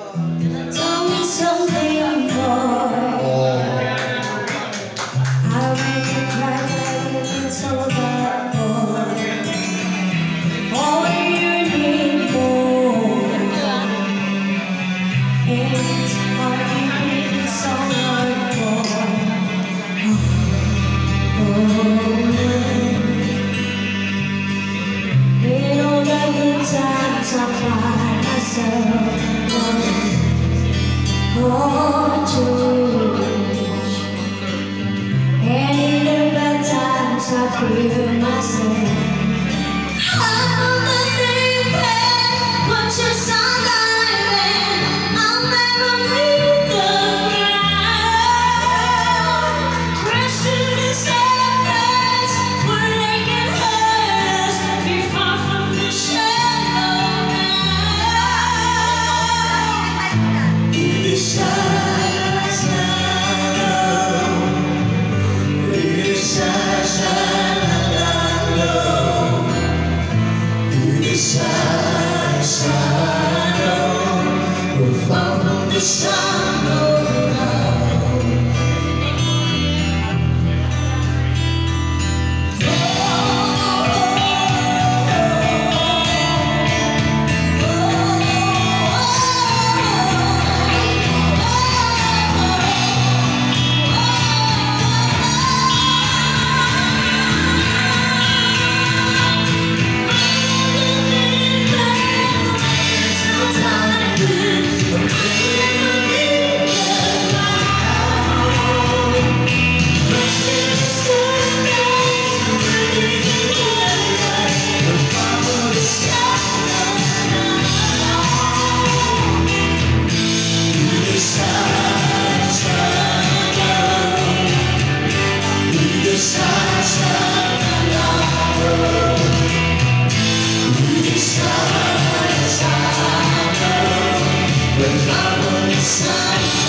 Tell me something more. I already cried like it's over. All you need more. It's hard to be someone in all the good times I find myself and in the bad times I feel myself. I'm the deep what you sound like, I'll never leave the ground. Crash to the surface where they can hurt us, be far from the shallow now. In the shallow. When I was